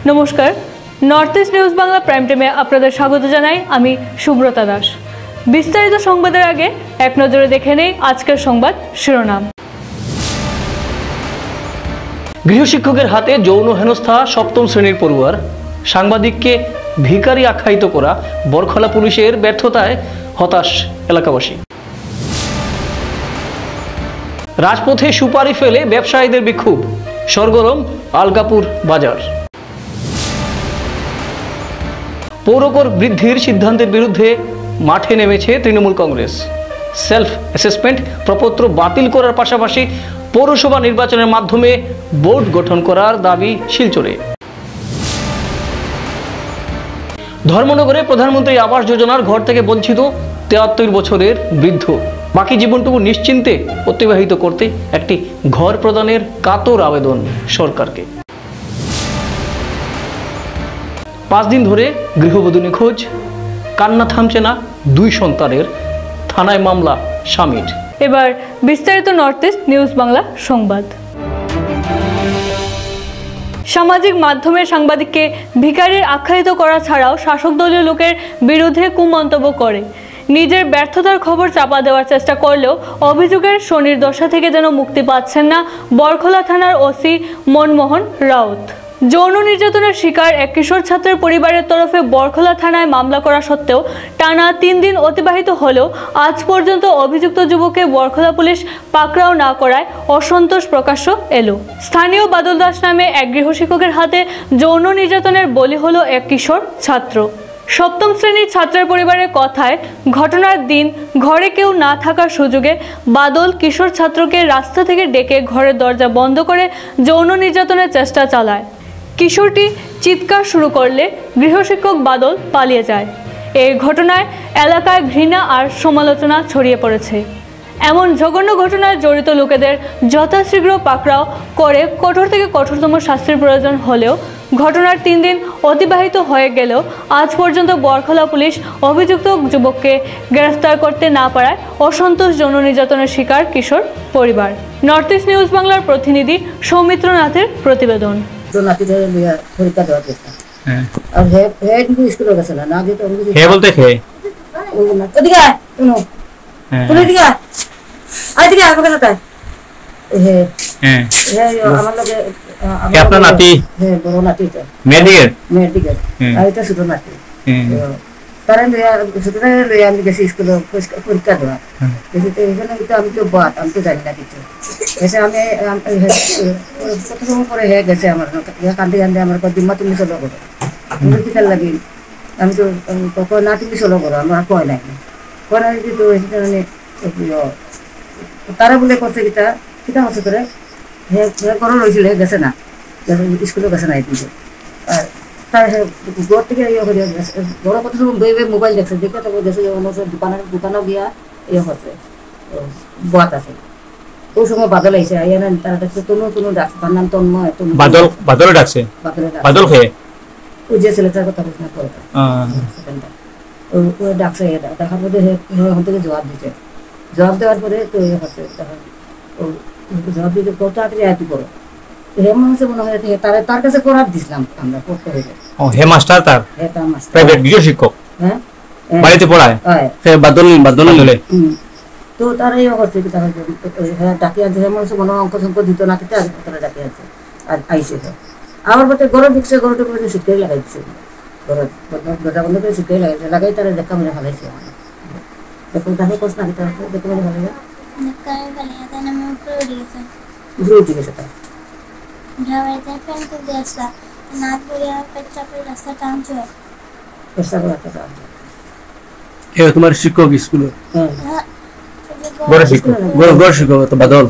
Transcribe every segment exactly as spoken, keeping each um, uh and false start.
নমস্কার, north east news Bangla prime টাইমে আপনাদের স্বাগত জানাই। আমি সুব্রতা দাস। বিস্তারিত সংবাদের আগে এক নজরে দেখে নেই আজকের সংবাদ শিরোনাম। গৃহশিক্ষকের হাতে যৌন হেনস্থা সপ্তম শ্রেণীর পড়ুয়ার, সাংবাদিককে ভিখারি আখ্যায়িত করা বরখলা পুলিশের ব্যর্থতায় হতাশ এলাকাবাসী। রাজপথে সুপারি ফেলে ব্যবসায়ীদের বিক্ষোভ, সরগরম আলগাপুর বাজার। পৌরকর বৃদ্ধির সিদ্ধান্তের বিরুদ্ধে মাঠে নেমেছে তৃণমূল কংগ্রেস। সেলফ অ্যাসেসমেন্ট প্রপত্র বাতিল করার পাশাপাশি পৌরসভা নির্বাচনের মাধ্যমে বোর্ড গঠন করার দাবি শিলচরে। ধর্মনগরে প্রধানমন্ত্রী আবাস যোজনার ঘর থেকে বঞ্চিত তেয়াত্তর বছরের বৃদ্ধ, বাকি জীবনটুকু নিশ্চিন্তে অতিবাহিত করতে একটি ঘর প্রদানের কাতর আবেদন সরকারকে। পাঁচ দিন ধরে গৃহবধূ নিখোঁজ, কান্না থামছে না দুই সন্তানের, থানায় মামলা স্বামীর। এবার বিস্তারিত নর্থ ইস্ট নিউজ বাংলা সংবাদ। সামাজিক মাধ্যমে সাংবাদিককে ভিখারির আখ্যায়িত করা ছাড়াও শাসক দলীয় লোকের বিরুদ্ধে কুমন্তব্য করে নিজের ব্যর্থতার খবর চাপা দেওয়ার চেষ্টা করলেও অভিযোগের শনির দশা থেকে যেন মুক্তি পাচ্ছেন না বরখলা থানার ওসি মনমোহন রাউত। যৌন নির্যাতনের শিকার এক কিশোর ছাত্রের পরিবারের তরফে বরখলা থানায় মামলা করা সত্ত্বেও টানা তিন দিন অতিবাহিত হলেও আজ পর্যন্ত অভিযুক্ত যুবককে বরখলা পুলিশ পাকড়াও না করায় অসন্তোষ প্রকাশ্য এলো। স্থানীয় বাদল দাস নামে এক গৃহশিক্ষকের হাতে যৌন নির্যাতনের বলি হলো এক কিশোর ছাত্র। সপ্তম শ্রেণীর ছাত্রের পরিবারের কথায় ঘটনার দিন ঘরে কেউ না থাকার সুযোগে বাদল কিশোর ছাত্রকে রাস্তা থেকে ডেকে ঘরের দরজা বন্ধ করে যৌন নির্যাতনের চেষ্টা চালায়। কিশোরটি চিৎকার শুরু করলে গৃহশিক্ষক বাদল পালিয়ে যায়। এই ঘটনায় এলাকায় ঘৃণা আর সমালোচনা ছড়িয়ে পড়েছে। এমন জঘন্য ঘটনায় জড়িত লোকেদের যথাশীঘ্র পাকড়াও করে কঠোর থেকে কঠোরতম শাস্তির প্রয়োজন হলেও ঘটনার তিন দিন অতিবাহিত হয়ে গেলেও আজ পর্যন্ত বরখলা পুলিশ অভিযুক্ত যুবককে গ্রেফতার করতে না পারায় অসন্তোষ যৌন নির্যাতনের শিকার কিশোর পরিবার। নর্থ ইস্ট নিউজ বাংলার প্রতিনিধি সৌমিত্র নাথের প্রতিবেদন। পরীক্ষা দেওয়ার চেষ্টা আর হে হে কিন্তু স্কুলে গেছে না না যেতে হে বলতে হে ওদিকে আয় শুনো তুমি এদিকে আয় আয় এদিকে আয় বলতে হে হ্যাঁ হে আমার লগে হে আপনার নাতি হে বড় নাতি তো মেডিকেল মেডিকেল আর এটা ছোট নাতি তারা ছোটরা লইয়া আমি গেছি স্কুলে পরীক্ষা দেওয়া গেছি তো এখানে কিন্তু আমি তো বাদ আমি তো জানি না কিছু এসে আমি কত সময় পরে হে গেছে আমার কান্দে কান্দে আমার দিম্মা তুমি চলো করো তুমি কি খেয়াল লাগি আমি তো কখন না তুমি চলো করো আমার কয় নাই কয় নাই কিন্তু মানে তারা বলে করছে কিতা কিতা হচ্ছে তোরে হে করো রয়েছিল হে গেছে না স্কুলেও গেছে না কিন্তু আর তার ঘর থেকে ইয়ে করে বড় কত সময় বই বই মোবাইল দেখছে দেখে তো দেখছে দোকানের দোকানেও গিয়া ইয়ে হচ্ছে বাত আছে ওই সময় বাদল আইছে আইয়া না তারা ডাকছে তনু তনু ডাকছে তার নাম তন্ময় বাদল বাদল ডাকছে বাদল খেয়ে ওই যে ছেলেটার কথা বলছে না পরে ওই ডাকছে দেখার পরে ওখান থেকে জবাব দিচ্ছে জবাব দেওয়ার পরে তো ইয়ে হচ্ছে তখন জবাব দিতে কত তাড়াতাড়ি আয়তু করো হে মানুষে মনে হয় তার তার কাছে করার দিছিলাম আমরা পড়তে হয়ে যায় হে মাস্টার তার হে তার মাস্টার প্রাইভেট গৃহ শিক্ষক হ্যাঁ বাড়িতে পড়ায় হ্যাঁ বাদল বাদল নিলে তো তারা এই করছে কি তাহলে হ্যাঁ ডাকি আছে হে মানুষ কোনো অঙ্ক সংক দিত না কিন্তু আগে তারা ডাকি আছে আর আইসে আমার পথে গরম ঢুকছে গরম ঢুকে শিখতেই লাগাইছে গরম দরজা বন্ধ করে শিখতেই লাগাইছে লাগাই তারা দেখা মনে ভালাইছে দেখুন তাহলে কোর্স না দিতে হবে দেখতে মনে ভালো লাগে ঘুরে উঠে গেছে তার তোমার শিক্ষক স্কুলে বড় শিক্ষক বড় শিক্ষক তো বাদল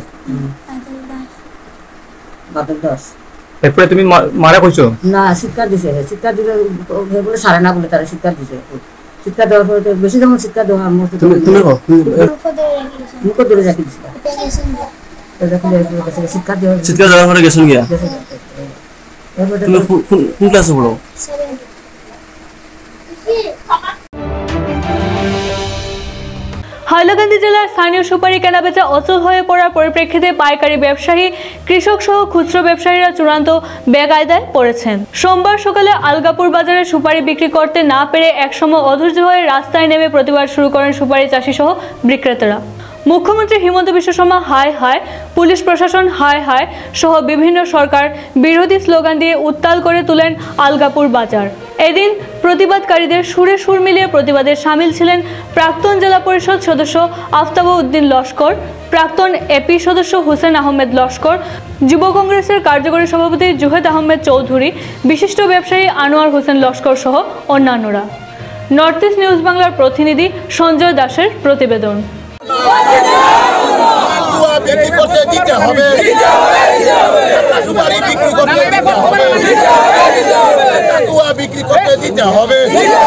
বাদল দাস। এরপরে তুমি মারা কইছো না শিক্ষা দিছে শিক্ষা দিলে বলে সারে না বলে তারা শিক্ষা দিছে শিক্ষা দেওয়ার পরে বেশি যেমন শিক্ষা দেওয়া তুমি তুমি মুখ ধরে রাখি দিছিল শিক্ষা দেওয়া শিক্ষা দেওয়ার পরে গেছেন গিয়া তুমি কোন ক্লাসে পড়ো? হাইলাকান্দি জেলার স্থানীয় সুপারি কেনাবেচা অচল হয়ে পড়ার পরিপ্রেক্ষিতে পাইকারি ব্যবসায়ী, কৃষক সহ খুচরো ব্যবসায়ীরা চূড়ান্ত বেকায়দায় পড়েছেন। সোমবার সকালে আলগাপুর বাজারে সুপারি বিক্রি করতে না পেরে একসময় অধৈর্য হয়ে রাস্তায় নেমে প্রতিবাদ শুরু করেন সুপারি চাষি সহ বিক্রেতারা। মুখ্যমন্ত্রী হিমন্ত বিশ্ব শর্মা হায় হায়, পুলিশ প্রশাসন হায় হায় সহ বিভিন্ন সরকার বিরোধী স্লোগান দিয়ে উত্তাল করে তোলেন আলগাপুর বাজার। এদিন প্রতিবাদকারীদের সুরে সুর মিলিয়ে প্রতিবাদে সামিল ছিলেন প্রাক্তন জেলা পরিষদ সদস্য আফতাব উদ্দিন লস্কর, প্রাক্তন এপি সদস্য হোসেন আহমেদ লস্কর, যুব কংগ্রেসের কার্যকরী সভাপতি জুহেদ আহমেদ চৌধুরী, বিশিষ্ট ব্যবসায়ী আনোয়ার হোসেন লস্কর সহ অন্যান্যরা। নর্থ ইস্ট নিউজ বাংলার প্রতিনিধি সঞ্জয় দাসের প্রতিবেদন। বিক্রি করতে দিতে হবে, সুপারি বিক্রি করতে দিতে হবে, টাকুয়া বিক্রি করতে দিতে হবে।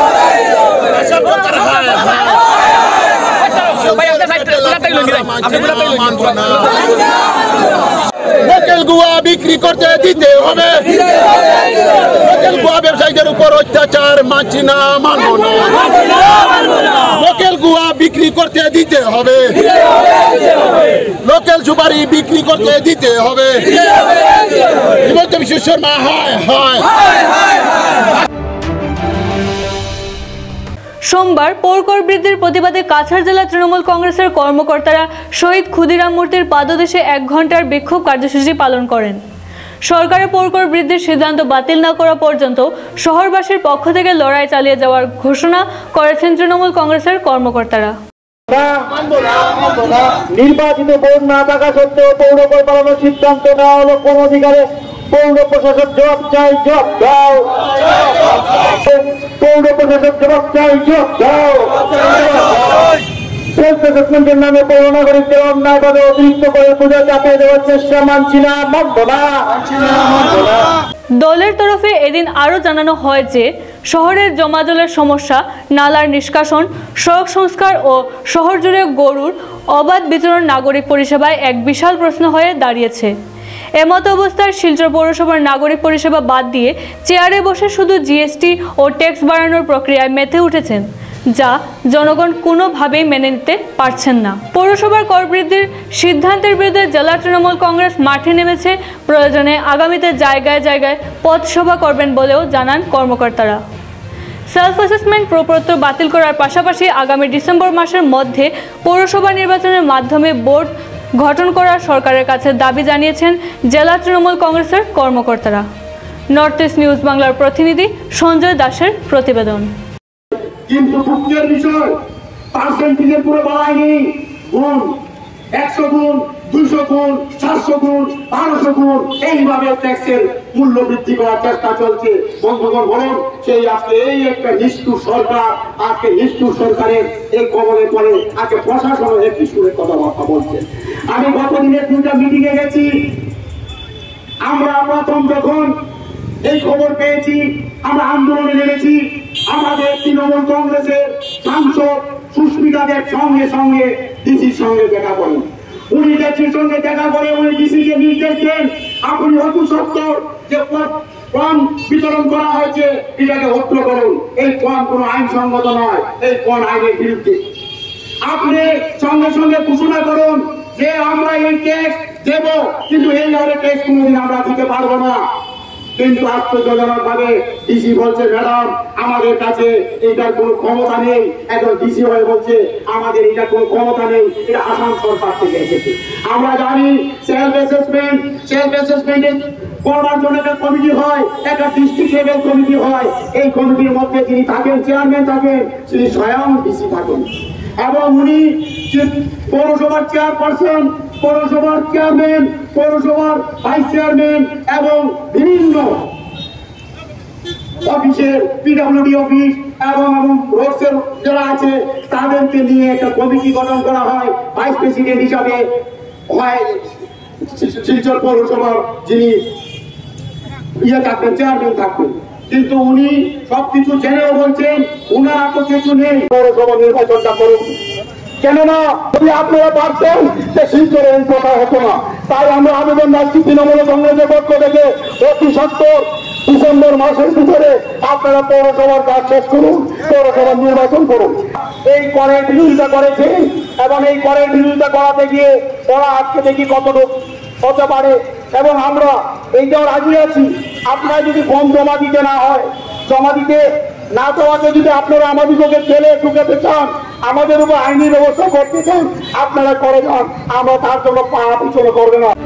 লোকেল গুয়া বিক্রি করতে দিতে হবে, লোকেল গুয়া ব্যবসায়ীদের উপর অত্যাচার মানছি না, মানব না। লোকেল গুয়া বিক্রি করতে দিতে হবে, লোকেল সুপারি বিক্রি করতে দিতে হবে। হিমন্ত বিশ্ব শর্মা হায় হায়। সোমবার পৌরকর বৃদ্ধির প্রতিবাদে কাছাড় জেলা তৃণমূল কংগ্রেসের কর্মকর্তারা শহীদ ক্ষুদিরাম মূর্তির পাদদেশে এক ঘন্টার বিক্ষোভ কার্যসূচি পালন করেন। সরকারের পৌরকর বৃদ্ধির সিদ্ধান্ত বাতিল না করা পর্যন্ত শহরবাসীর পক্ষ থেকে লড়াই চালিয়ে যাওয়ার ঘোষণা করেছেন তৃণমূল কংগ্রেসের কর্মকর্তারা। নির্বাচিত বোর্ড না থাকা সত্ত্বেও পৌরকর পালানোর সিদ্ধান্ত নেওয়া হলো কোন অধিকারে? পৌর প্রশাসক জবাব চাই, জবাব দাও। পৌর প্রশাসক জবাব চাই, জবাব দাও। সেলফ অ্যাসেসমেন্টের নামে পৌর নাগরিকদের অন্যায়ভাবে অতিরিক্ত করে পূজা চাপিয়ে দেওয়ার চেষ্টা মানছি না, মানব না। দলের তরফে এদিন আরও জানানো হয় যে শহরের জমা জলের সমস্যা, নালার নিষ্কাশন, সড়ক সংস্কার ও শহর জুড়ে গরুর অবাধ বিচরণ নাগরিক পরিষেবায় এক বিশাল প্রশ্ন হয়ে দাঁড়িয়েছে। এমত অবস্থায় শিলচর পৌরসভার নাগরিক পরিষেবা বাদ দিয়ে চেয়ারে বসে শুধু জিএসটি ও ট্যাক্স বাড়ানোর প্রক্রিয়ায় মেতে উঠেছেন, যা জনগণ কোনোভাবেই মেনে নিতে পারছেন না। পৌরসভার কর বৃদ্ধির সিদ্ধান্তের বিরুদ্ধে জেলা তৃণমূল কংগ্রেস মাঠে নেমেছে। প্রয়োজনে আগামীতে জায়গায় জায়গায় পথসভা করবেন বলেও জানান কর্মকর্তারা। সেলফ অ্যাসেসমেন্ট প্রপত্র বাতিল করার পাশাপাশি আগামী ডিসেম্বর মাসের মধ্যে পৌরসভা নির্বাচনের মাধ্যমে বোর্ড গঠন করার সরকারের কাছে দাবি জানিয়েছেন জেলা তৃণমূল কংগ্রেসের কর্মকর্তারা। নর্থ ইস্ট নিউজ বাংলার প্রতিনিধি সঞ্জয় দাসের প্রতিবেদন। কিন্তু দুঃখের বিষয়, পার্সেন্টেজের পুরো বাড়ায়নি। গুণ একশো গুণ, দুইশো গুণ, সাতশো গুণ, বারোশো গুণ এইভাবে ট্যাক্সের মূল্য বৃদ্ধি করার চেষ্টা চলছে। বন্ধুগণ বলুন, সেই আজকে এই একটা নিষ্ঠুর সরকার, আজকে নিষ্ঠুর সরকারের এই কবলে পড়ে আজকে প্রশাসন একটি সুরে কথাবার্তা বলছে। আমি গতদিনের দুটা মিটিং এ গেছি। আমরা প্রথম যখন এই খবর পেয়েছি আমরা আন্দোলনে নেমেছি। আমাদের তৃণমূল কংগ্রেসের সাংসদ সুস্মিতা দেব সঙ্গে সঙ্গে ডিসির সঙ্গে দেখা করেন। উনি ডিসির সঙ্গে দেখা করে উনি ডিসিকে নির্দেশ দেন, আপনি অতি সত্তর যে ফর্ম বিতরণ করা হয়েছে এটাকে হত্যা করুন। এই ফর্ম কোনো আইনসঙ্গত নয়, এই ফর্ম আইনের বিরুদ্ধে। আপনি সঙ্গে সঙ্গে ঘোষণা করুন যে আমরা এই ট্যাক্স দেব, কিন্তু এই হারে ট্যাক্স কোনোদিন আমরা দিতে পারবো না। কিন্তু আশ্চর্যজনক ভাবে ডিসি বলছে, ম্যাডাম আমাদের কাছে এটার কোনো ক্ষমতা নেই। একজন ডিসি হয়ে বলছে আমাদের এটার কোনো ক্ষমতা নেই, এটা আসাম সরকার থেকে এসেছে। আমরা জানি সেলফ অ্যাসেসমেন্ট সেলফ অ্যাসেসমেন্টের করবার জন্য একটা কমিটি হয়, একটা ডিস্ট্রিক্ট লেভেল কমিটি হয়। এই কমিটির মধ্যে যিনি থাকেন, চেয়ারম্যান থাকেন, তিনি স্বয়ং ডিসি থাকেন এবং উনি পৌরসভার চেয়ারপারসন, পৌরসভার চেয়ারম্যান, পৌরসভার ভাইস চেয়ারম্যান এবং বিভিন্ন অফিসের পিডব্লিউডি অফিস এবং রোডসের যারা আছে তাদেরকে নিয়ে একটা কমিটি গঠন করা হয়। ভাইস প্রেসিডেন্ট হিসাবে হয় শিলচর পৌরসভার যিনি ইয়ে থাকবেন, চেয়ারম্যান থাকবেন। কিন্তু উনি সবকিছু জেনেও বলছেন উনারা তো কিছু নেই, পৌরসভা নির্বাচনটা করুন। কেননা যদি আপনারা পারতেন যে শিলচরে এই কথা হতো না। তাই আমরা আবেদন রাখছি তৃণমূল কংগ্রেসের পক্ষ থেকে অতি সত্তর ডিসেম্বর মাসের ভিতরে আপনারা পৌরসভার কাজ শেষ করুন, পৌরসভার নির্বাচন করুন। এই করের বিরোধিতা করেছে এবং এই করের বিরোধিতা করাতে গিয়ে ওরা আজকে দেখি কতটুকু হতে পারে। এবং আমরা এইটাও রাজি আছি, আপনারা যদি ফর্ম জমা দিতে না হয়, জমা দিতে না দেওয়াতে যদি আপনারা আমাদেরকে জেলে ঢুকাতে চান, আমাদের উপর আইনি ব্যবস্থা করতে চান, আপনারা করে যান, আমরা তার জন্য পা পিছনে করবে না।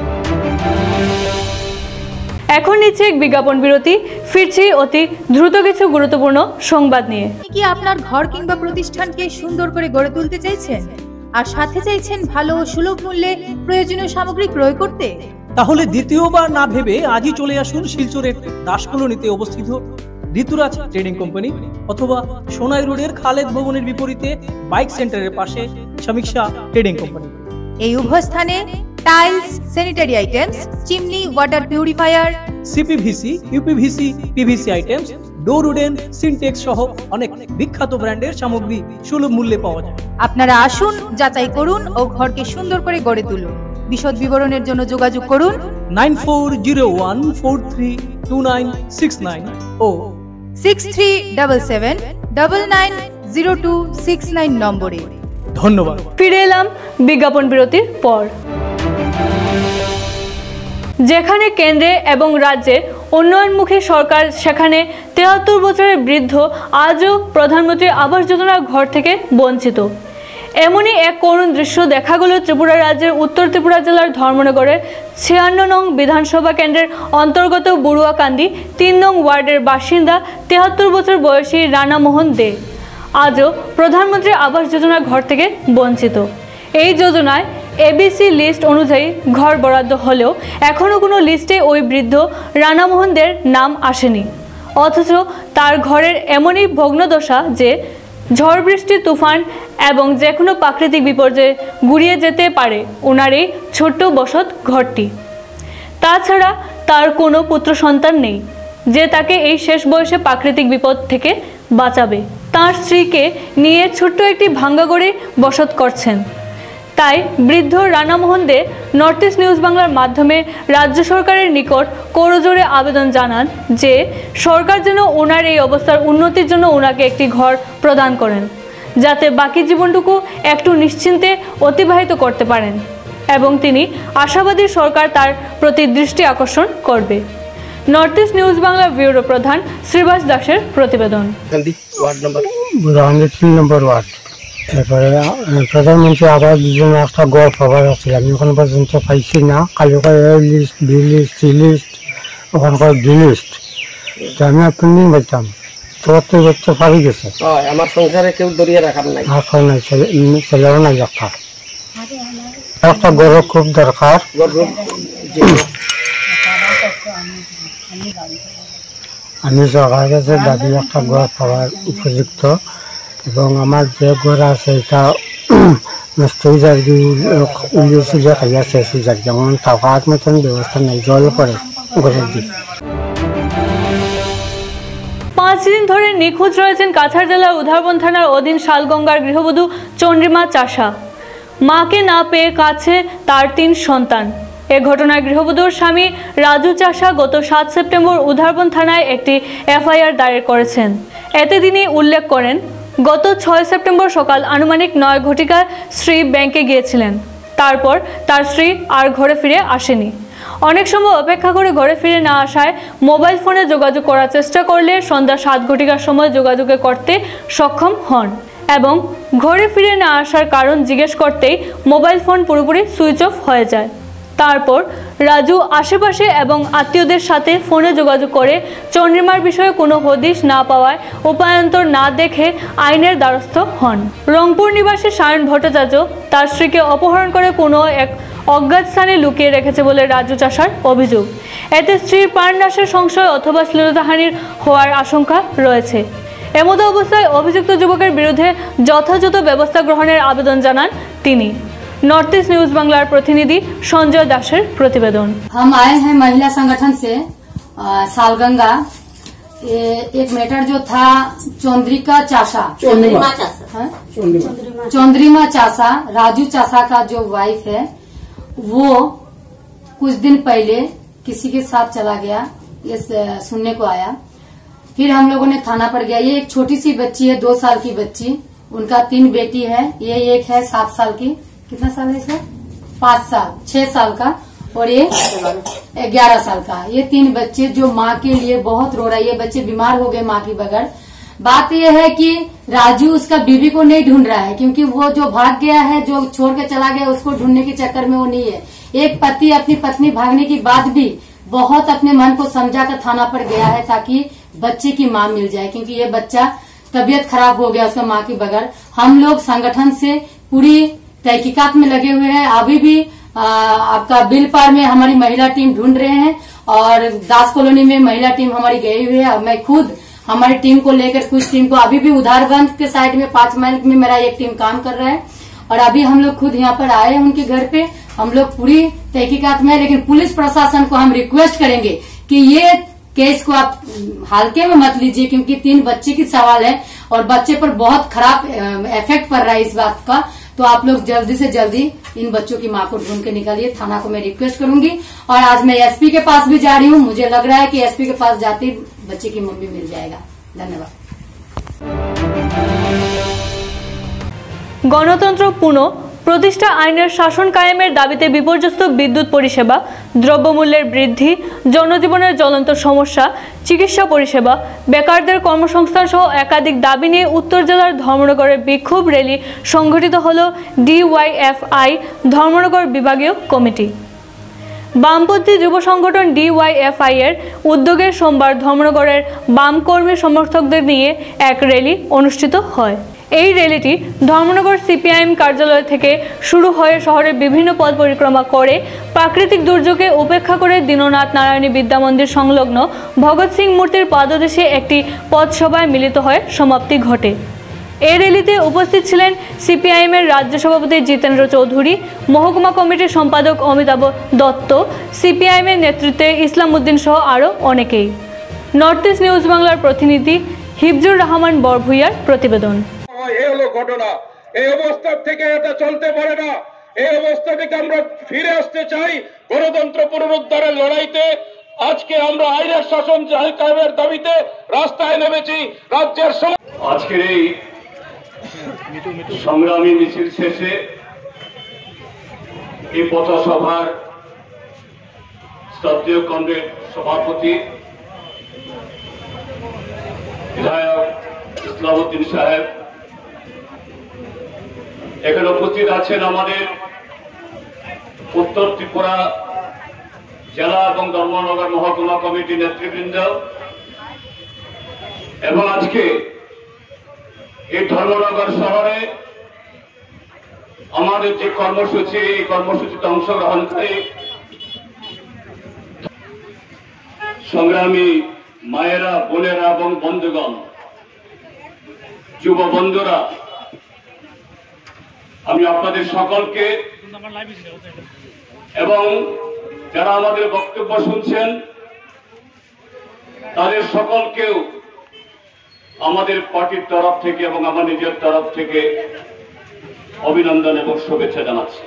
এখন নিচ্ছে এক বিজ্ঞাপন বিরতি, ফিরছি অতি দ্রুত কিছু গুরুত্বপূর্ণ সংবাদ নিয়ে। কি আপনার ঘর কিংবা প্রতিষ্ঠানকে সুন্দর করে গড়ে তুলতে চাইছেন আর সাথে চাইছেন ভালো ও সুলভ মূল্যে প্রয়োজনীয় সামগ্রী ক্রয় করতে? তাহলে দ্বিতীয়বার না ভেবে আজই চলে আসুন শিলচরের দাস কলোনিতে অবস্থিত ঋতুরাজ ট্রেডিং কোম্পানি অথবা সোনাই রোডের খালেদ ভবনের বিপরীতে বাইক সেন্টারের পাশে সমীক্ষা ট্রেডিং কোম্পানি। এই উভয় স্থানে tiles, sanitary items, chimney, water purifier, CPVC, UPVC, PVC items, door wooden, Sintex সহ অনেক বিখ্যাত ব্র্যান্ডের সামগ্রী সুলভ মূল্যে পাওয়া যায়। আপনারা আসুন, যাচাই করুন ও ঘরকে সুন্দর করে গড়ে তুলুন। বিশদ বিবরণের জন্য যোগাযোগ করুন nine four zero one four three two nine six nine ও six three double seven double nine zero two six nine নম্বরে। ধন্যবাদ। ফিরে এলাম বিজ্ঞাপন বিরতির পর। যেখানে কেন্দ্রে এবং রাজ্যে উন্নয়নমুখী সরকার, সেখানে তেহাত্তর বছরের বৃদ্ধ আজও প্রধানমন্ত্রী আবাস যোজনার ঘর থেকে বঞ্চিত। এমনই এক করুণ দৃশ্য দেখা গেল ত্রিপুরা রাজ্যের উত্তর ত্রিপুরা জেলার ধর্মনগরের ছিয়ান্ন নং বিধানসভা কেন্দ্রের অন্তর্গত বুড়ুয়াকান্দি তিন নং ওয়ার্ডের বাসিন্দা তেহাত্তর বছর বয়সী রানামোহন দে আজও প্রধানমন্ত্রী আবাস যোজনার ঘর থেকে বঞ্চিত। এই যোজনায় এবিসি লিস্ট অনুযায়ী ঘর বরাদ্দ হলেও এখনও কোনো লিস্টে ওই বৃদ্ধ রানামোহনদের নাম আসেনি, অথচ তার ঘরের এমনই ভগ্নদশা যে ঝড় বৃষ্টি, তুফান এবং যে কোনো প্রাকৃতিক বিপর্যয়ে গুড়িয়ে যেতে পারে ওনার এই ছোট্ট বসত ঘরটি। তাছাড়া তার কোনো পুত্র সন্তান নেই যে তাকে এই শেষ বয়সে প্রাকৃতিক বিপদ থেকে বাঁচাবে। তার স্ত্রীকে নিয়ে ছোট্ট একটি ভাঙ্গা গড়ে বসত করছেন। তাই বৃদ্ধ Ranamohan De north east news বাংলার মাধ্যমে রাজ্য সরকারের নিকট করজোড়ে আবেদন জানান যে সরকার যেন ওনার এই অবস্থার উন্নতির জন্য ওনাকে একটি ঘর প্রদান করেন, যাতে বাকি জীবনটুকু একটু নিশ্চিন্তে অতিবাহিত করতে পারেন, এবং তিনি আশাবাদী সরকার তার প্রতি দৃষ্টি আকর্ষণ করবে। North east news Bangla bureau প্রধান শ্রীবাস দাসের প্রতিবেদন। Number ward. এরপরে প্রধানমন্ত্রী আবাস যোজনা একটা গড় পাবার আছিল, আমি এখন পর্যন্ত পাইছি না। কালি list, B list, C list, ওখানকার ডি লিস্ট, তো আমি আপনি বলতাম চুয়াত্তর বছর পারি গেছে। আমার সংসারে কেউ দরিয়ে রাখার নাই, আর নাই, ছেলেও নাই। একটা একটা গড় খুব দরকার। আমি সরকারের কাছে দাবি একটা গড় পাওয়ার উপযুক্ত, এবং আমার যে ঘর আছে এটা নষ্ট হয়ে যায়, উলিয়ে সুজা খাইয়া শেষ হয়ে যায়, যেমন থাকার মতন ব্যবস্থা নেই, জল পড়ে ঘরের দিকে। পাঁচ দিন ধরে নিখোঁজ রয়েছেন কাছাড় জেলার উধারবন থানার অধীন শালগঙ্গার গৃহবধূ চন্দ্রিমা চাষা। মাকে না পেয়ে কাছে তার তিন সন্তান। এ ঘটনায় গৃহবধূর স্বামী রাজু চাষা গত সাত সেপ্টেম্বর উধারবন থানায় একটি এফআইআর দায়ের করেছেন। এতে তিনি উল্লেখ করেন, গত ছয় সেপ্টেম্বর সকাল আনুমানিক নয় ঘটিকায় স্ত্রী ব্যাংকে গিয়েছিলেন। তারপর তার স্ত্রী আর ঘরে ফিরে আসেনি। অনেক সময় অপেক্ষা করে ঘরে ফিরে না আসায় মোবাইল ফোনে যোগাযোগ করার চেষ্টা করলে সন্ধ্যা সাত ঘটিকার সময় যোগাযোগ করতে সক্ষম হন, এবং ঘরে ফিরে না আসার কারণ জিজ্ঞেস করতেই মোবাইল ফোন পুরোপুরি সুইচ অফ হয়ে যায়। তারপর রাজু আশেপাশে এবং আত্মীয়দের সাথে ফোনে যোগাযোগ করে চন্দ্রিমার বিষয়ে কোনো হদিশ না পাওয়ায় উপায়ন্তর না দেখে আইনের দ্বারস্থ হন। রংপুর নিবাসী সায়ন ভট্টাচার্য তার স্ত্রীকে অপহরণ করে কোনো এক অজ্ঞাত স্থানে লুকিয়ে রেখেছে বলে রাজু চাষার অভিযোগ। এতে স্ত্রীর প্রাণনাশের সংশয় অথবা শ্লীলতাহানির হওয়ার আশঙ্কা রয়েছে। এমতো অবস্থায় অভিযুক্ত যুবকের বিরুদ্ধে যথাযথ ব্যবস্থা গ্রহণের আবেদন জানান তিনি। नॉर्थ ईस्ट न्यूज बांग्लार प्रतिनिधि संजय दासेर प्रतिवेदन। हम आए हैं महिला संगठन से आ, सालगंगा। ए, एक मैटर जो था चौंद्रिका चासा, चौंद्रिमा चासा, चौंद्रिमा चासा, राजू चासा का जो वाइफ है, वो कुछ दिन पहले किसी के साथ चला गया, ये सुनने को आया। फिर हम लोगों ने थाना पर गया। ये एक छोटी सी बच्ची है, दो साल की बच्ची, उनका तीन बेटी है, ये एक है सात साल की, कितना साल है सर? पाँच साल, छह साल का, और ये ग्यारह साल का। ये तीन बच्चे जो माँ के लिए बहुत रो रहा है। ये बच्चे बीमार हो गए माँ के बगैर। बात यह है कि राजू उसका बीवी को नहीं ढूंढ रहा है, क्योंकि वो जो भाग गया है, जो छोड़ के चला गया, उसको ढूंढने के चक्कर में वो नहीं है। एक पति अपनी पत्नी भागने के बाद भी बहुत अपने मन को समझा कर थाना पर गया है ताकि बच्चे की माँ मिल जाए, क्योंकि ये बच्चा तबीयत खराब हो गया उसका माँ के बगैर। हम लोग संगठन से पूरी तहकीकात में लगे हुए हैं। अभी भी आ, आपका बिलपार में हमारी महिला टीम ढूंढ रहे हैं और दास कॉलोनी में महिला टीम हमारी गई हुई है। और मैं खुद हमारी टीम को लेकर कुछ टीम को अभी भी उधारबंद के साइड में पांच माइल में मेरा एक टीम काम कर रहा है, और अभी हम लोग खुद यहाँ पर आए हैं उनके घर पे। हम लोग पूरी तहकीकात में, लेकिन पुलिस प्रशासन को हम रिक्वेस्ट करेंगे कि ये केस को आप हल्के में मत लीजिए, क्योंकि तीन बच्चे की सवाल है और बच्चे पर बहुत खराब इफेक्ट पड़ रहा है इस बात का। तो आप लोग जल्दी से जल्दी इन बच्चों की माँ को ढूंढ के निकालिए। थाना को मैं रिक्वेस्ट करूंगी, और आज मैं एसपी के पास भी जा रही हूँ। मुझे लग रहा है कि एसपी के पास जाते ही बच्चे की मम्मी मिल जाएगा। धन्यवाद। গণতন্ত্র পুনঃ প্রতিষ্ঠা আইনের শাসন কায়েমের দাবিতে বিপর্যস্ত বিদ্যুৎ পরিষেবা, দ্রব্যমূল্যের বৃদ্ধি, জনজীবনের জ্বলন্ত সমস্যা, চিকিৎসা পরিষেবা, বেকারদের কর্মসংস্থান সহ একাধিক দাবি নিয়ে উত্তর জেলার ধর্মনগরের বিক্ষোভ র্যালি সংঘটিত হল ডিওয়াইএফআই ধর্মনগর বিভাগীয় কমিটি। বামপন্থী যুব সংগঠন ডিওয়াইএফআই এর উদ্যোগে সোমবার ধর্মনগরের বাম কর্মী সমর্থকদের নিয়ে এক র্যালি অনুষ্ঠিত হয়। এই র্যালিটি ধর্মনগর সিপিআইএম কার্যালয় থেকে শুরু হয়ে শহরের বিভিন্ন পথ পরিক্রমা করে প্রাকৃতিক দুর্যোগে উপেক্ষা করে দীননাথ নারায়ণী বিদ্যা মন্দির সংলগ্ন ভগৎ সিং মূর্তির পাদদেশে একটি পথসভায় মিলিত হয়ে সমাপ্তি ঘটে। এই র্যালিতে উপস্থিত ছিলেন সিপিআইএম এর রাজ্য সভাপতি জিতেন্দ্র চৌধুরী, মহকুমা কমিটির সম্পাদক অমিতাভ দত্ত, সিপিআইএম এর নেতৃত্বে ইসলাম উদ্দিন সহ আরও অনেকেই। নর্থ ইস্ট নিউজ বাংলার প্রতিনিধি হিফজুর রহমান বরভুইয়ার প্রতিবেদন। এই হলো ঘটনা। এই অবস্থা থেকে এটা চলতে পারে না। এই অবস্থা থেকে আমরা ফিরে আসতে চাই। গণতন্ত্র পুনরুদ্ধারের লড়াইতে আজকে আমরা আইনের শাসন কায়েমের দাবিতে রাস্তায় নেমেছি। রাজ্যের আজকের এই সংগ্রামী মিছিল শেষে এই পথসভার শ্রদ্ধেয় কমরেড সভাপতি বিধায়ক ইসলাম উদ্দিন সাহেব, এখানে উপস্থিত আছেন আমাদের উত্তর ত্রিপুরা জেলা এবং ধর্মনগর মহকুমা কমিটি নেতৃবৃন্দ, এবং আজকে এই ধর্মনগর শহরে আমাদের যে কর্মসূচি, এই কর্মসূচিতে অংশগ্রহণকারী সংগ্রামী মায়েরা, বোনেরা এবং বন্ধুগণ, যুব বন্ধুরা, আমি আপনাদের সকলকে এবং যারা আমাদের বক্তব্য শুনছেন তাদের সকলকেও আমাদের পার্টির তরফ থেকে এবং আমার নিজের তরফ থেকে অভিনন্দন এবং শুভেচ্ছা জানাচ্ছি।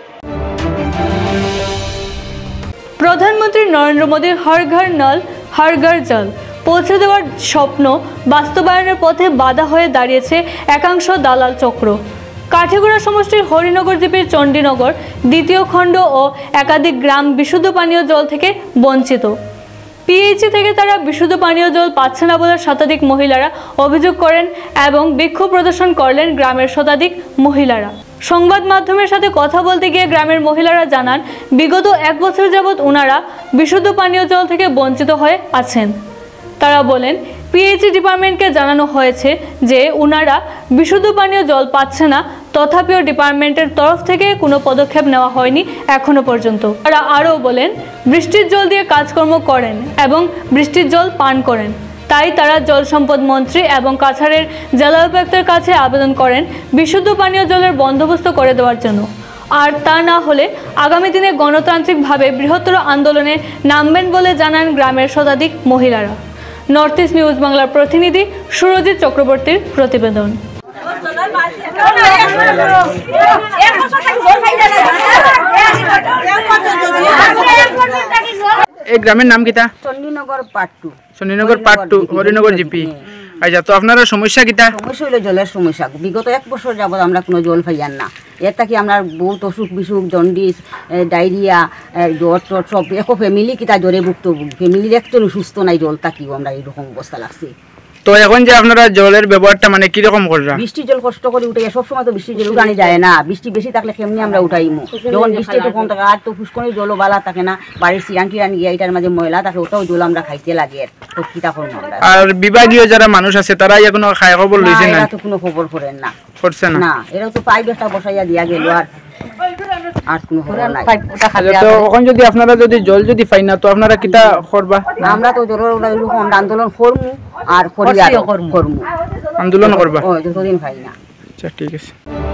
প্রধানমন্ত্রী নরেন্দ্র মোদীর হর ঘর নল হর ঘর জল পৌঁছে দেওয়ার স্বপ্ন বাস্তবায়নের পথে বাধা হয়ে দাঁড়িয়েছে একাংশ দালাল চক্র। কাঠিগুড়া সমষ্টির হরিনগর জিপির চণ্ডীনগর দ্বিতীয় খণ্ড ও একাধিক গ্রাম বিশুদ্ধ পানীয় জল থেকে বঞ্চিত। পিএইচই থেকে তারা বিশুদ্ধ পানীয় জল পাচ্ছে না বলে শতাধিক মহিলারা অভিযোগ করেন এবং বিক্ষোভ প্রদর্শন করলেন গ্রামের শতাধিক মহিলারা। সংবাদ মাধ্যমের সাথে কথা বলতে গিয়ে গ্রামের মহিলারা জানান, বিগত এক বছর যাবৎ ওনারা বিশুদ্ধ পানীয় জল থেকে বঞ্চিত হয়ে আছেন। তারা বলেন, পিএইচই ডিপার্টমেন্টকে জানানো হয়েছে যে ওনারা বিশুদ্ধ পানীয় জল পাচ্ছে না, তথাপিও ডিপার্টমেন্টের তরফ থেকে কোনো পদক্ষেপ নেওয়া হয়নি এখনো পর্যন্ত। তারা আরও বলেন, বৃষ্টির জল দিয়ে কাজকর্ম করেন এবং বৃষ্টির জল পান করেন, তাই তারা জল সম্পদ মন্ত্রী এবং কাছাড়ের জেলা উপায়ুক্তের কাছে আবেদন করেন বিশুদ্ধ পানীয় জলের বন্দোবস্ত করে দেওয়ার জন্য। আর তা না হলে আগামী দিনে গণতান্ত্রিকভাবে বৃহত্তর আন্দোলনে নামবেন বলে জানান গ্রামের শতাধিক মহিলারা। নর্থ ইস্ট নিউজ বাংলার প্রতিনিধি সুরজিৎ চক্রবর্তীর প্রতিবেদন। এই গ্রামের নাম কিতা? Chandinagar part two. Chandinagar part two, Harinagar GP. আচ্ছা, তো আপনার সমস্যা কিটা? সমস্যা হলো জলের সমস্যা। বিগত এক বছর যাবত আমরা কোনো জল পাইয়ান না। এর থাকি আমরা বহুত অসুখ বিসুখ, জন্ডিস, ডায়রিয়া, জ্বর টর সব এক ফ্যামিলি কিতা জ্বরে ভুক্ত, ফ্যামিলির একজন সুস্থ নাই জল থাকিও আমরা এইরকম অবস্থা লাগছে। তো এখন যে আপনারা জলের ব্যবহারটা মানে কিরকম কররা? বৃষ্টির জল কষ্ট করে উঠে, সবসময় তো বৃষ্টির জল উঠানি যায় না। বৃষ্টি বেশি থাকলে কেমনি আমরা উঠাইমু, যখন বৃষ্টি একটু কম থাকে আর তো ফুসকনির জলও বালা থাকে না, বাড়ির সিরান টিরান গিয়ে এটার মাঝে ময়লা থাকে, ওটাও জল আমরা খাইতে লাগে। তো কিতা করবো আমরা? আর বিভাগীয় যারা মানুষ আছে তারা এখনো খায় খবর লইছে না? এরা তো কোনো খবর করেন না, করছে না। না এরা তো পাইপ একটা বসাইয়া দিয়া গেল আর আর কোনো খবর নাই। তো এখন যদি আপনারা যদি জল যদি পাই না তো আপনারা কিতা করবা? আমরা তো জলের এরকম আন্দোলন করমু আর করি আর করমু, আন্দোলন করবা ও যতদিন পাই না। আচ্ছা ঠিক আছে।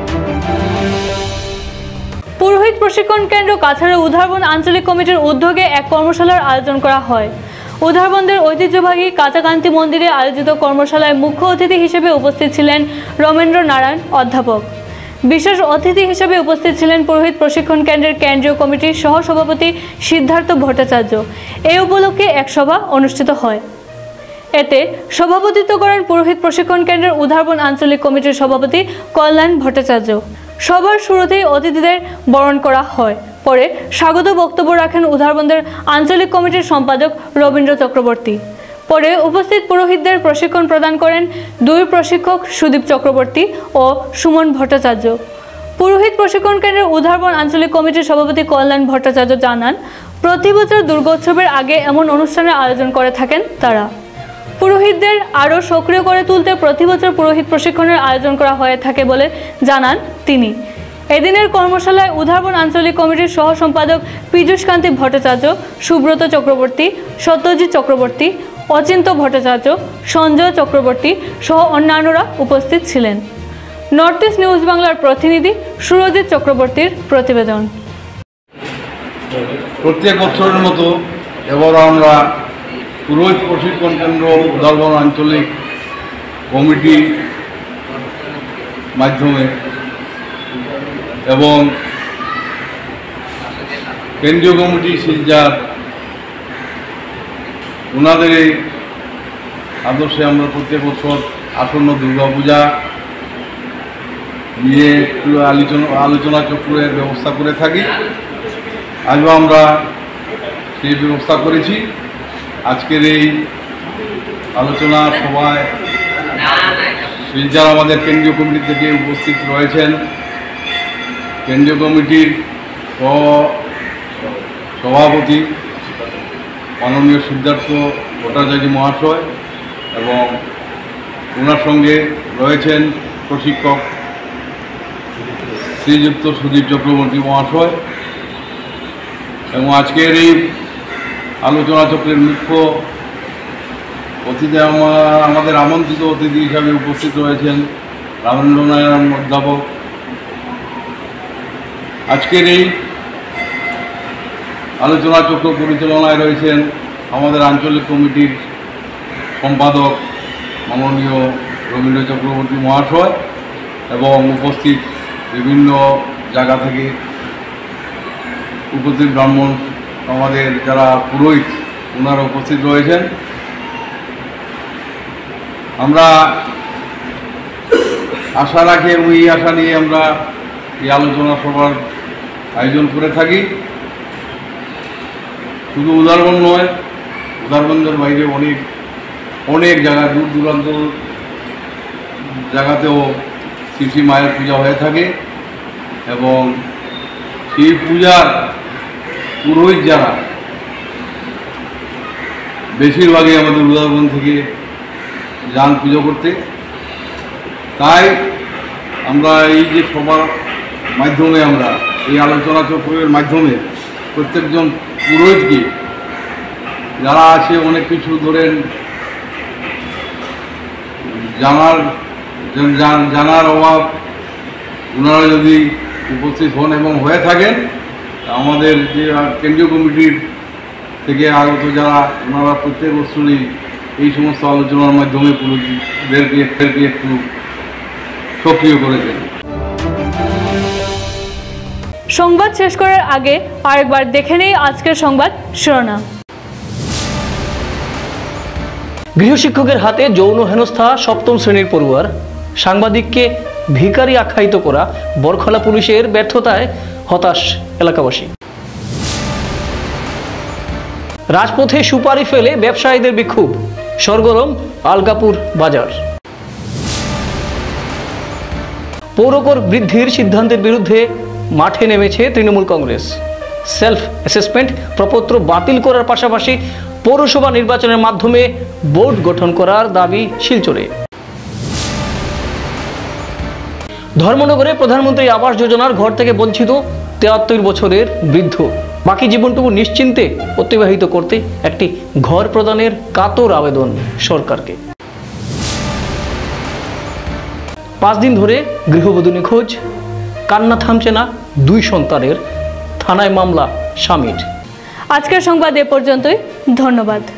পুরোহিত প্রশিক্ষণ কেন্দ্র কাছাড় উধারবন আঞ্চলিক কমিটির উদ্যোগে এক কর্মশালার আয়োজন করা হয়। উধারবন্দের ঐতিহ্যবাহী কাঁচাকান্তি মন্দিরে আয়োজিত কর্মশালায় মুখ্য অতিথি হিসেবে উপস্থিত ছিলেন রমেন্দ্র নারায়ণ অধ্যাপক। বিশেষ অতিথি হিসেবে উপস্থিত ছিলেন পুরোহিত প্রশিক্ষণ কেন্দ্রের কেন্দ্রীয় কমিটির সহ সভাপতি সিদ্ধার্থ ভট্টাচার্য। এই উপলক্ষে এক সভা অনুষ্ঠিত হয়। এতে সভাপতিত্ব করেন পুরোহিত প্রশিক্ষণ কেন্দ্রের উধারবন আঞ্চলিক কমিটির সভাপতি কল্যাণ ভট্টাচার্য। সভার শুরুতেই অতিথিদের বরণ করা হয়। পরে স্বাগত বক্তব্য রাখেন উধারবন্দের আঞ্চলিক কমিটির সম্পাদক রবীন্দ্র চক্রবর্তী। পরে উপস্থিত পুরোহিতদের প্রশিক্ষণ প্রদান করেন দুই প্রশিক্ষক সুদীপ চক্রবর্তী ও সুমন ভট্টাচার্য। পুরোহিত প্রশিক্ষণ কেন্দ্রের উধারবন আঞ্চলিক কমিটির সভাপতি কল্যাণ ভট্টাচার্য জানান, প্রতি বছর দুর্গোৎসবের আগে এমন অনুষ্ঠানের আয়োজন করে থাকেন তারা। পুরোহিতদের আরও সক্রিয় করে তুলতে প্রতি বছর পুরোহিত প্রশিক্ষণের আয়োজন করা হয়ে থাকে বলে জানান তিনি। এদিনের কর্মশালায় উধারবন আঞ্চলিক কমিটির সহ সম্পাদক পীযূষকান্তি ভট্টাচার্য, সুব্রত চক্রবর্তী, সত্যজিৎ চক্রবর্তী, অচিন্ত ভট্টাচার্য, সঞ্জয় চক্রবর্তী সহ অন্যান্যরা উপস্থিত ছিলেন। নর্থ ইস্ট নিউজ বাংলার প্রতিনিধি সুরজিৎ চক্রবর্তীর প্রতিবেদন। প্রত্যেক বছরের মতো এবার আমরা পুরোহিত প্রশিক্ষণ কেন্দ্র উধারবন আঞ্চলিক কমিটি মাধ্যমে এবং কেন্দ্রীয় কমিটি শিলচর ওনাদের এই আদর্শে আমরা প্রত্যেক বছর আসন্ন দুর্গাপূজা নিয়ে একটু আলোচনা আলোচনা চক্রের ব্যবস্থা করে থাকি। আজও আমরা সেই ব্যবস্থা করেছি। আজকের এই আলোচনা সভায় শিলচর আমাদের কেন্দ্রীয় কমিটি থেকে উপস্থিত রয়েছেন কেন্দ্রীয় কমিটির সভাপতি মাননীয় সিদ্ধার্থ ভট্টাচার্য মহাশয় এবং ওনার সঙ্গে রয়েছেন প্রশিক্ষক শ্রীযুক্ত সুদীপ চক্রবর্তী মহাশয়। এবং আজকের এই আলোচনা চক্রের মুখ্য অতিথি আমাদের আমন্ত্রিত অতিথি হিসাবে উপস্থিত রয়েছেন রমেন্দ্র নারায়ণ অধ্যাপক। আজকের এই আলোচনা চক্র পরিচালনায় রয়েছেন আমাদের আঞ্চলিক কমিটির সম্পাদক মাননীয় রবীন্দ্র চক্রবর্তী মহাশয় এবং উপস্থিত বিভিন্ন জায়গা থেকে উপস্থিত ব্রাহ্মণ আমাদের যারা পুরোহিত ওনারা উপস্থিত রয়েছেন। আমরা আশা রাখি এবং এই আশা নিয়ে আমরা এই আলোচনা সভার আয়োজন করে থাকি। শুধু উদাহরণ নয়, উদাহরণের বাইরে অনেক অনেক জায়গা দূর দূরান্ত জায়গাতেও শ্রী মায়ের পূজা হয়ে থাকে এবং সেই পূজার পুরোহিত যারা বেশিরভাগই আমাদের উদাহরণ থেকে যান পুজো করতে। তাই আমরা এই যে সবার মাধ্যমে আমরা এই আলোচনা চক্রের মাধ্যমে প্রত্যেকজন পুরোহিতকে যারা আছে অনেক কিছু ধরেন জানার জানার অভাব, ওনারা যদি উপস্থিত হন এবং হয়ে থাকেন আমাদের যে কেন্দ্রীয় কমিটির থেকে আগত যারা ওনারা প্রত্যেক বছরই এই সমস্ত আলোচনার মাধ্যমে পুরোহিতদেরকে একটু সক্রিয় করে দেন। সংবাদ শেষ করার আগে আরেকবার দেখে নেই আজকের সংবাদ শিরোনাম। গৃহশিক্ষকের হাতে যৌন হেনস্থা সপ্তম শ্রেণীর পড়ুয়ার, সাংবাদিককে ভিখারি আখ্যায়িত করা বরখলা পুলিশের ব্যর্থতায় হতাশ এলাকাবাসী। রাজপথে সুপারি ফেলে ব্যবসায়ীদের বিক্ষোভ, সরগরম আলগাপুর বাজার। পৌরকর বৃদ্ধির সিদ্ধান্তের বিরুদ্ধে মাঠে নেমেছে তৃণমূল কংগ্রেস। সেলফ অ্যাসেসমেন্ট প্রপত্র বাতিল করার পাশাপাশি পৌরসভা নির্বাচনের মাধ্যমে বোর্ড গঠন করার দাবি শিলচরে। ধর্মনগরে প্রধানমন্ত্রী আবাস যোজনার ঘর থেকে বঞ্চিত তেয়াত্তর বছরের বৃদ্ধ, বাকি জীবনটুকু নিশ্চিন্তে অতিবাহিত করতে একটি ঘর প্রদানের কাতর আবেদন সরকারকে। পাঁচ দিন ধরে গৃহবধূ নিখোঁজ, কান্না থামছে না দুই সন্তানের, থানায় মামলা স্বামীর। আজকের সংবাদ এ পর্যন্তই, ধন্যবাদ।